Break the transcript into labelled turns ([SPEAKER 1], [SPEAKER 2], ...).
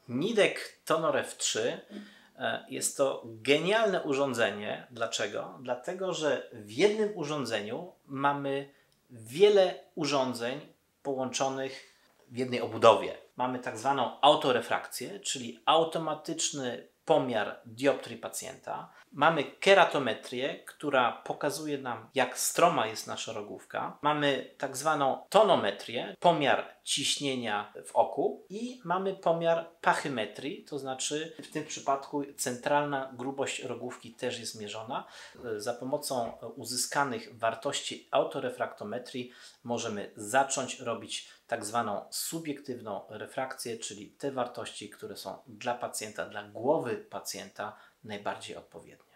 [SPEAKER 1] Nidek Tonor F3 jest to genialne urządzenie. Dlaczego? Dlatego, że w jednym urządzeniu mamy wiele urządzeń połączonych w jednej obudowie. Mamy tak zwaną autorefrakcję, czyli automatyczny pomiar dioptrii pacjenta. Mamy keratometrię, która pokazuje nam, jak stroma jest nasza rogówka. Mamy tak zwaną tonometrię, pomiar ciśnienia w oku i mamy pomiar pachymetrii, to znaczy w tym przypadku centralna grubość rogówki też jest mierzona. Za pomocą uzyskanych wartości autorefraktometrii możemy zacząć robić tak zwaną subiektywną refrakcję, czyli te wartości, które są dla pacjenta, dla głowy pacjenta najbardziej odpowiednie.